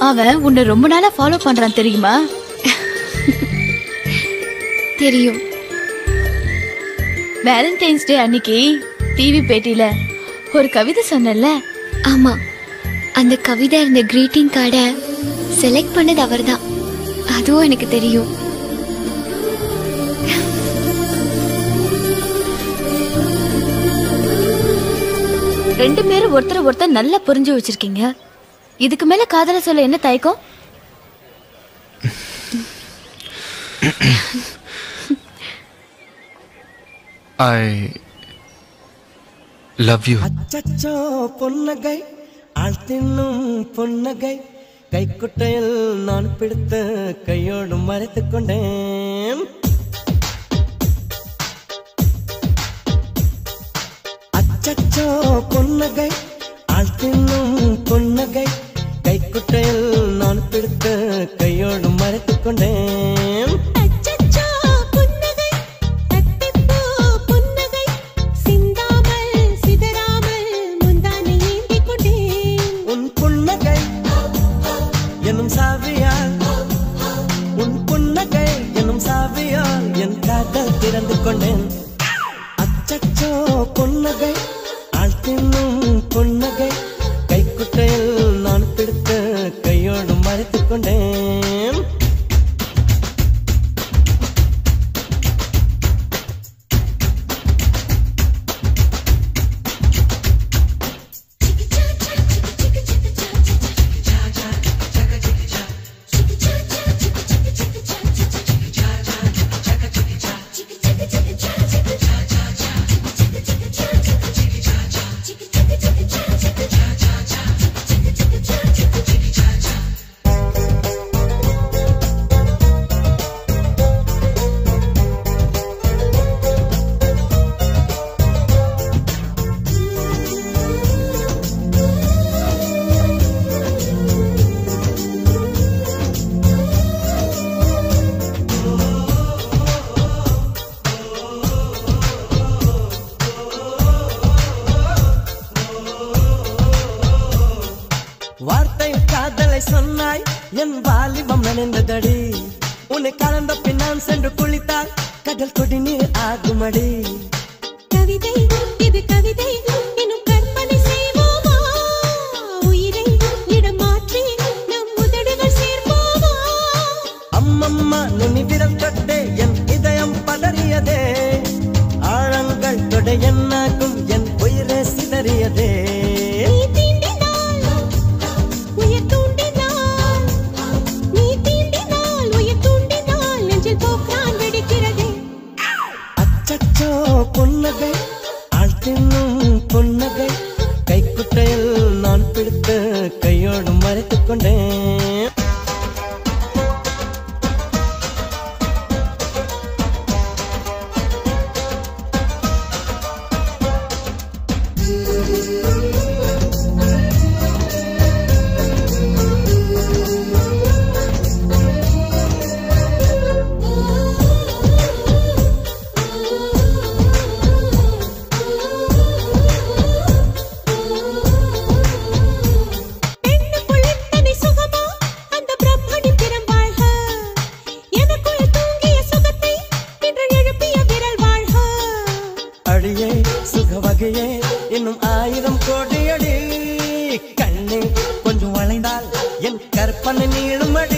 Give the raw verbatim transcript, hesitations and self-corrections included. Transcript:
அவன் உன்னை ரொம்ப நாளா ஃபாலோ பண்றான் தெரியுமா? தெரியும். வேலண்டைன்ஸ் டே அன்னைக்கு டிவி பேட்டியில ஒரு கவிதை சொன்னல? ஆமா, அந்த கவிதை இருந்த கிரீட்டிங் கார்டை செலக்ட் பண்ணது அவர்தான். அதுவும் எனக்கு தெரியும். ரெண்டு பேரும் ஒருத்தர் ஒருத்தர் நல்லா புரிஞ்சு வச்சிருக்கீங்க. இதுக்கு மேல காதல சொல்ல என்ன தயக்கம்? I love you. அச்சச்சோ பொன்னகை ஆழ்த்தின்னும் பொன்னகை கைக்குட்டையில் நான் பிடித்த கையோடு மறைத்துக் கொண்டேன். அச்சச்சோ பொன்னகை ஆழ்த்தின்னும் பொன்னகை கைக்குட்டையில் நான் பிடித்த கையோடு மறைத்துக் கொண்டேன். திறந்து கொண்டேன். அச்சச்சோ பொன்னகை ஆழ்த்தின்னும் பொன்னகை கைக்குட்டையில் நான் பிடித்த கையோடு மறைத்துக் கொண்டேன். வார்த்தை காதலை சொன்னாய் என் வாலிபம் நனைந்ததடி. உன்னை கலந்த பின் நான் சென்று குளித்தால் கடல் குடிநீர் ஆகுமடி. கவிதை இது கவிதை இன்னும் கற்பனை செய்வோமா? உயிரை இடம் மாற்றி நம் உதடுகள் சேர்ப்போமா? அம்மம்மா நுனி விரல் தொட்டே என் இதயம் பதறியதே. ஆழங்கள் தொட என்னாகும் என் உயிரே சிதறியதே. பொன்னகை ஆழ்த்தின்னும் பொன்னகை கைக்குட்டையில் நான் பிடித்த கையோடு மறைத்துக் கொண்டேன். சுகவகையே இன்னும் ஆயிரம் கோடியடி. கண்ணே கொஞ்சம் வளைந்தால் என் கற்பனை நீளுமடி.